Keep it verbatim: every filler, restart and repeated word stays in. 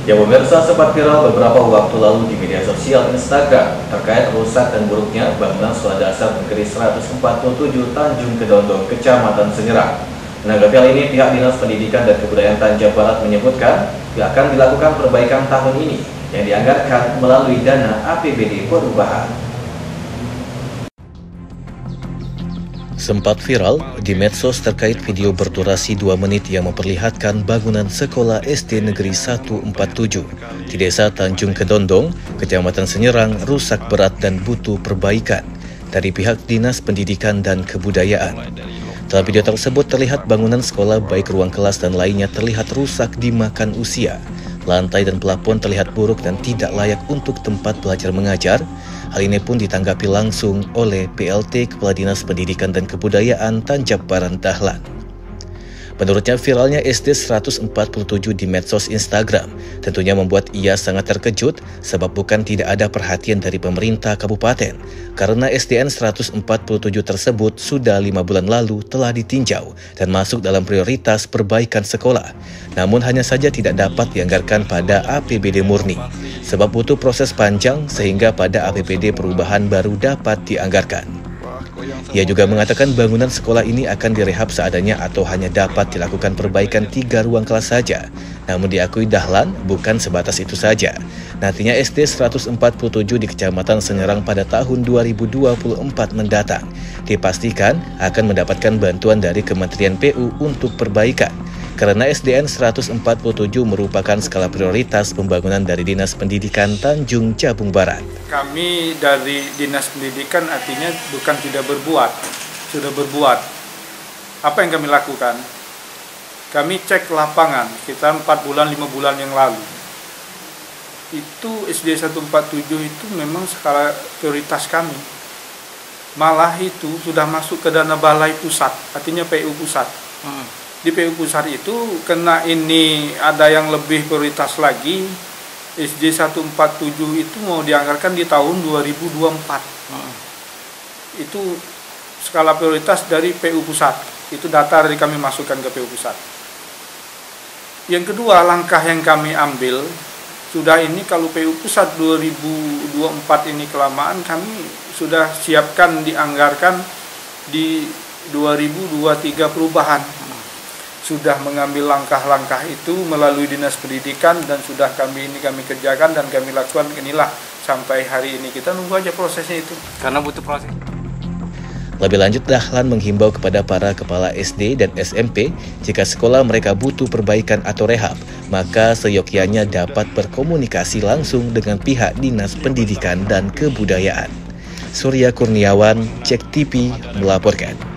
Ya pemirsa, sempat viral beberapa waktu lalu di media sosial Instagram terkait rusak dan buruknya bangunan sekolah dasar negeri seratus empat puluh tujuh Tanjung Kedondong, Kecamatan Senyerang. Menanggapi hal ini, pihak Dinas Pendidikan dan Kebudayaan Tanjab Barat menyebutkan akan dilakukan perbaikan tahun ini yang dianggarkan melalui dana A P B D perubahan. Sempat viral di medsos terkait video berdurasi dua menit yang memperlihatkan bangunan sekolah S D Negeri seratus empat puluh tujuh di Desa Tanjung Kedondong, Kecamatan Senyerang rusak berat dan butuh perbaikan dari pihak Dinas Pendidikan dan Kebudayaan. Dalam video tersebut terlihat bangunan sekolah baik ruang kelas dan lainnya terlihat rusak dimakan usia. Lantai dan plafon terlihat buruk dan tidak layak untuk tempat belajar mengajar. Hal ini pun ditanggapi langsung oleh P L T Kepala Dinas Pendidikan dan Kebudayaan Tanjab Barat Dahlan. Menurutnya, viralnya S D seratus empat puluh tujuh di medsos Instagram tentunya membuat ia sangat terkejut sebab bukan tidak ada perhatian dari pemerintah kabupaten karena S D N seratus empat puluh tujuh tersebut sudah lima bulan lalu telah ditinjau dan masuk dalam prioritas perbaikan sekolah. Namun hanya saja tidak dapat dianggarkan pada A P B D murni sebab butuh proses panjang sehingga pada A P B D perubahan baru dapat dianggarkan. Ia juga mengatakan bangunan sekolah ini akan direhab seadanya atau hanya dapat dilakukan perbaikan tiga ruang kelas saja. Namun diakui Dahlan bukan sebatas itu saja. Nantinya S D seratus empat puluh tujuh di Kecamatan Senyerang pada tahun dua ribu dua puluh empat mendatang dipastikan akan mendapatkan bantuan dari Kementerian P U untuk perbaikan. Karena S D N seratus empat puluh tujuh merupakan skala prioritas pembangunan dari Dinas Pendidikan Tanjung Jabung Barat. Kami dari Dinas Pendidikan artinya bukan tidak berbuat, sudah berbuat. Apa yang kami lakukan? Kami cek lapangan sekitar empat bulan, lima bulan yang lalu. Itu S D seratus empat puluh tujuh itu memang skala prioritas kami. Malah itu sudah masuk ke dana balai pusat, artinya P U pusat. Hmm. Di P U pusat itu kena ini ada yang lebih prioritas lagi. S D seratus empat puluh tujuh itu mau dianggarkan di tahun dua ribu dua puluh empat. Hmm. Itu skala prioritas dari P U pusat. Itu data dari kami masukkan ke P U pusat. Yang kedua, langkah yang kami ambil sudah ini kalau P U pusat dua ribu dua puluh empat ini kelamaan, kami sudah siapkan dianggarkan di dua ribu dua puluh tiga perubahan. Sudah mengambil langkah-langkah itu melalui Dinas Pendidikan dan sudah kami ini kami kerjakan dan kami lakukan inilah sampai hari ini. Kita nunggu aja prosesnya itu karena butuh proses. Lebih lanjut, Dahlan menghimbau kepada para kepala S D dan S M P jika sekolah mereka butuh perbaikan atau rehab, maka seyogyanya dapat berkomunikasi langsung dengan pihak Dinas Pendidikan dan Kebudayaan. Surya Kurniawan, Cek T V melaporkan.